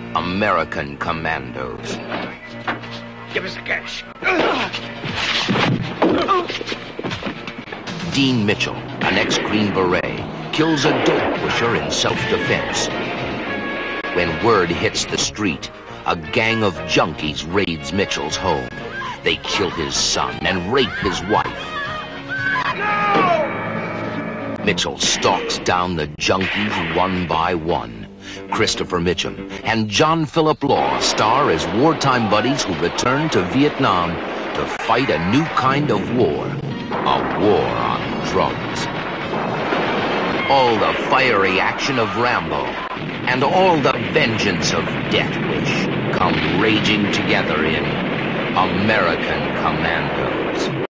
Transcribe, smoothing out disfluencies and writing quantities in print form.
American Commandos. Give us the cash. Dean Mitchell, an ex-Green Beret, kills a dope pusher in self-defense. When word hits the street, a gang of junkies raids Mitchell's home. They kill his son and rape his wife. No! Mitchell stalks down the junkies one by one. Christopher Mitchum and John Philip Law star as wartime buddies who return to Vietnam to fight a new kind of war, a war on drugs. All the fiery action of Rambo and all the vengeance of Death Wish come raging together in American Commandos.